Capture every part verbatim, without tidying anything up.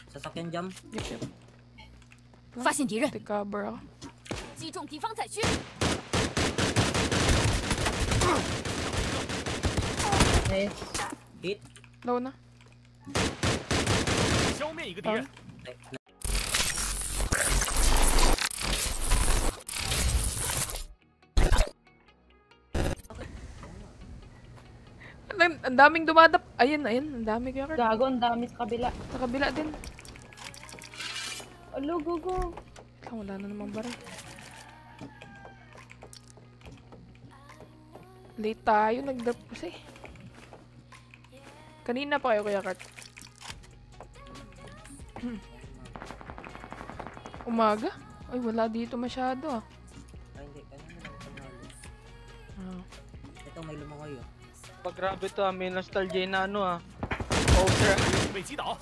Sasakyan jam. Yep, yep. 发现敌人， Take cover ako. 击中敌方载区。 Nice. Hit. Low na. 消灭一个敌人。 Ang, ang daming dumadap. Ayun, ayun. Ang dami kaya. Kurt. Gago, ang dami sa kabila. Sa kabila din. Alo, go, go. Ikaw, wala na namang baril. Late tayo. Nag-drop kasi. Kanina pa kayo, Kuya Kurt. Umaga? Ay, wala dito masyado ah. Ay, hindi. Kanina lang panalo. Ah. Ito, may lumangoy oh. Pag grabe to ah, may nostalgia na ano ah. Over. 被击倒。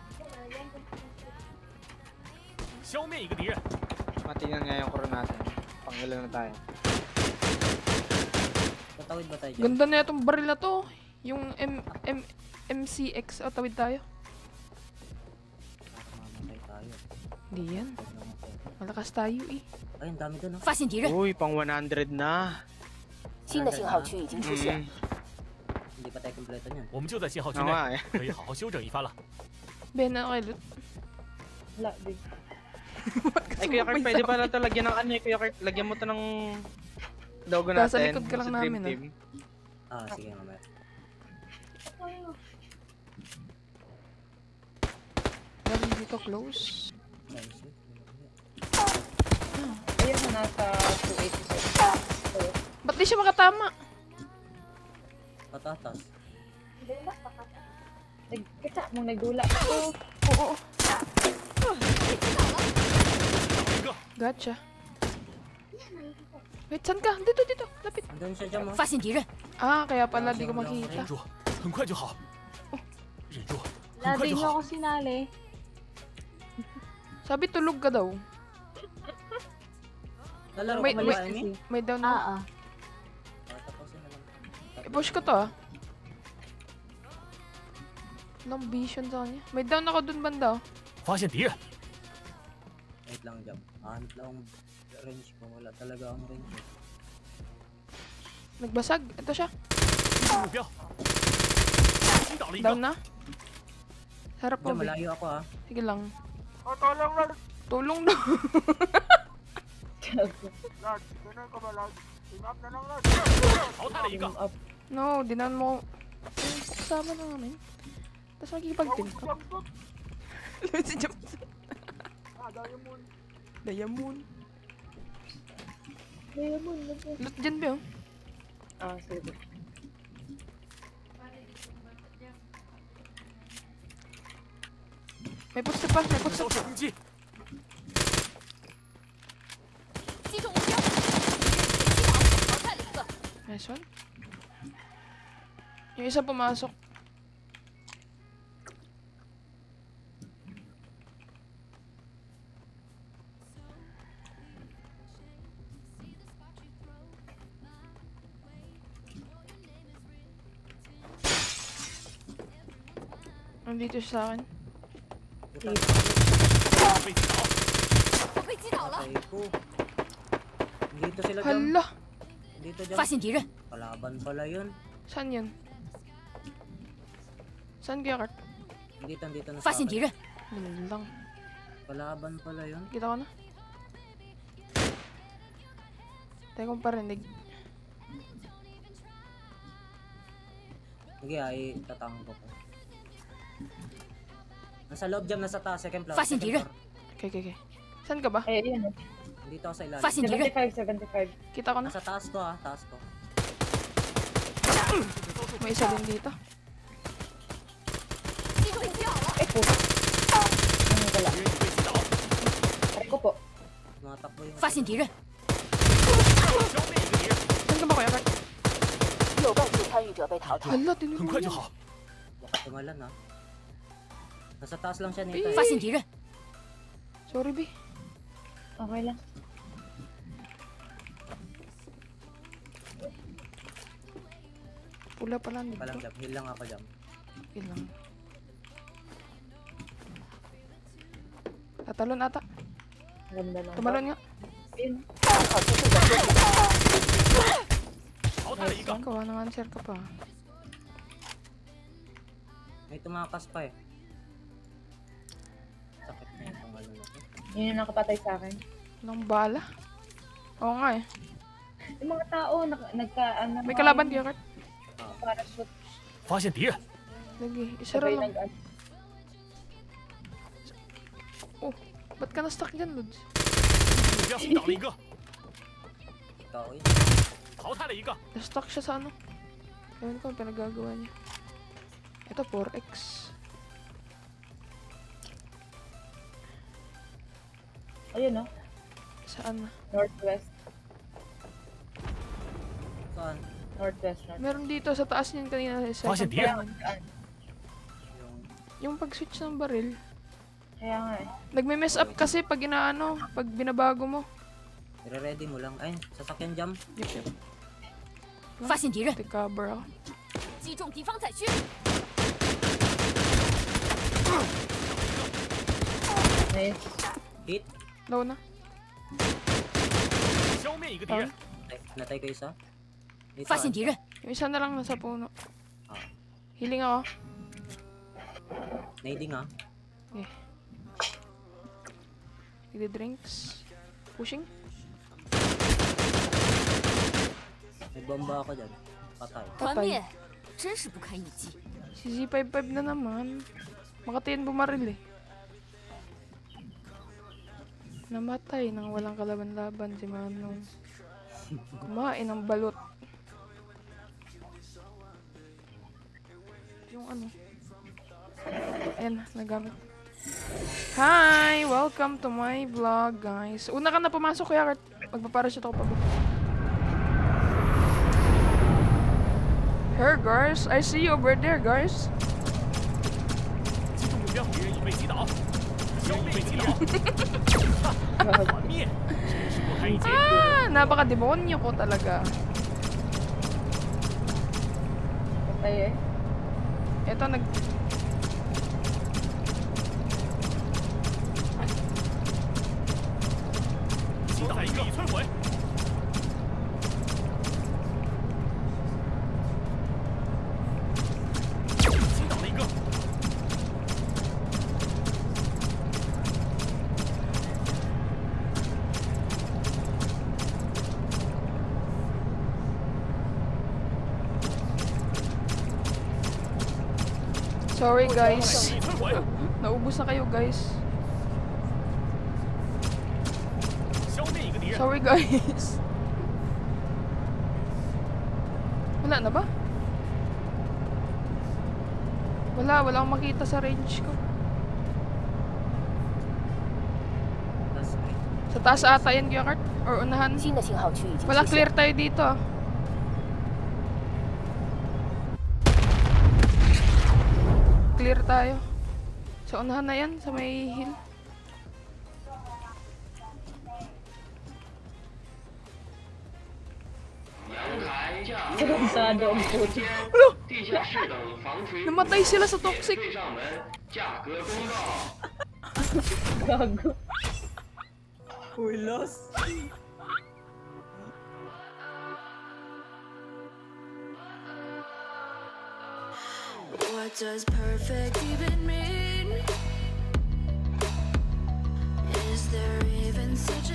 消灭一个敌人。 Matingnan nga yung crew natin. Pangilan na tayo. Tatawid ba tayo dyan? Ganda na itong baril na to. Yung M M MCX. O, tawid tayo. Mamatay tayo. Hindi yan. Huwag namatay. Malakas tayo eh. Ay, ang dami doon oh. 发现敌人， Uy, pang one hundred na. 新的信号区已经出现。 Mm. Hindi pa tayo kompleto niyan. 我们就在信号区 Oo 内， nga eh. 可以好好休整一番了。 Ben, ano kayo loot? Wala, big. Ay, Kuya Kurt, pwede pala ito lagyan ng ano eh. Kuya Kurt, lagyan mo ito ng logo natin. Nasa likod ka lang sa Dream namin, ah. Team. Ah, sige mamaya. Galing dito close. Nice. Ayun na nasa two eighty-six. Ba't di siya makatama? Patatas. Nagkita mong nagdula. Oh, Oo. 一个， Gotcha. Wait, saan ka? Dito, dito. Lapit. Andun siya dyan oh. 发现敌人， Ah, kaya pala di ko makita. 忍住，很快就好。忍住，很快 Lagi 就 niyo 好 ako。sinali. Sabi tulog ka daw. Lalaro Wait, ka wait. ba, Amy? May down na. Ah, ah. Ah, tapusin na lang. I-push ko to ah. Walang vision sa kanya. May down ako dun banda oh. 发现敌人， Wait lang jam. Hanap lang ang range ko. Wala talaga ang range. eh. Nagbasag. Ito siya. 目标。击倒了一 Down 个， na. Harap mo, Jam, Vic. malayo ako ah. Sige lang. Oh, tolong lang. Tulong daw. Lord, ganun ko ba, Lord? Team up na lang, Lord. 淘汰了一个。 Up. No, dinan mo. Yung kasama na namin. Tapos makikipag-team ka. Si Johnson. Ah, Diamond. Diamond. Diamond, lagi. Loot dyan ba yun? Ah, sige. May pusto pa, may 收 pusto 拾 pa. 攻击， 击中目标，击倒，淘汰了一个。 Nice one. Yung isa pumasok. Nandito siya sa akin. 被击倒。 我被击倒了， Patay ko. Dito sila jam. Hala! Dito jam. 发现敌人， Kalaban pala yun. Saan yun? Saan kaya Kurt? Dito, dito na 发 sa 现敌 akin. 人， Ganun lang. Kalaban pala yun. Kita ko na. Tayo kong parinig. Sige ay tatango ko. Nasa loob jam, nasa taas. Second floor. Fasin second tira. floor. Okay, okay, okay. Saan ka ba? Ay, ayun. Dito ako sa ilalim. 发现敌人， seventy-five, seventy-five. Kita ko na. Nasa taas ko ah, taas ko. May isa din dito. 击中目标， Ay, po. Ano pala? 敌人已被击倒， Ay ko po. Tumatakbo yung... 发现敌人， 消灭一个敌人， Saan ka ba kaya Kurt? 有半数参与者被淘汰， Hala, 很 tinulungan 快就 niya. 好。 Baka tumalan ha. Nasa taas lang siya nito. 发现敌人， Sorry, B. Okay lang. Pula pala nito. Palang jam, heal lang ako jam. Ilang. Tatalon ata. Ganda ng Tumalon nga. Ayun. 淘汰了一个， Ikaw, anong answer ka pa? May tumakas pa eh. Sakit na yung pangalo na to. Yun yung nakapatay sa akin. Anong bala? Oo nga eh. Yung mga tao, nag, nagka, ano, May kalaban kayo, Kurt? parachute. 发现敌人， Lagi, isara Sabay lang. nag, Oh, ba't ka na-stuck dyan, Lods? 目标击倒了一个， Ikaw yun. 淘汰了一个， Na-stuck siya sa ano? Ewan ko, ang pinagagawa niya. Ito, four X. ayun no, Saan na? northwest. Saan? Northwest, northwest. Meron dito sa taas niyan kanina sa Bakit second di? floor. Yung... Yung pag-switch ng baril. Kaya nga eh. Nagme-mess up kasi pag inaano, pag binabago mo. I-ready mo lang. Ayun, sasakyan jump. Yep, yep. 发现敌人， Take cover ako. 击中敌方载区， Nice. Hit. Low na. 消灭一个敌人， Natay, natay ko isa. Dito, 发现敌人， Yung isa na lang nasa puno. Ah. Healing ako. Nading ah. Okay. Nagdi drinks. Pushing. May bomba ako dyan. Patay. 团灭，真是不堪一击。 Si Z fifty-five na naman. Makatayin bumaril eh. Namatay nang walang kalaban-laban si Manong. Kumain ng balot. Yung ano. Ayan, nagamit. Hi! Welcome to my vlog, guys. Una ka na pumasok, kaya magpaparachute ako pababa. Here, guys. I see you over there, guys. 击中目标，敌人已被击倒，消灭敌人，团灭，真是不堪一击。 Ah, napaka-demonyo ko talaga. Patay eh. Ito, nag... 击倒一个，已摧毁， 击倒了一个， Sorry, guys. 已摧毁， Naubos na kayo, guys. 消灭一个敌人， Sorry, guys. Wala na ba? Wala, wala akong makita sa range ko. Last screen. Sa taas ata yan, Gyakart? Or unahan? 新的信号区已经 Wala, 出现 clear。tayo dito ah. Clear tayo. Sa unahan na yan, sa may hill. Sarado ang puto. Namatay sila sa toxic. Gago. We lost. What does perfect even mean? Is there even such a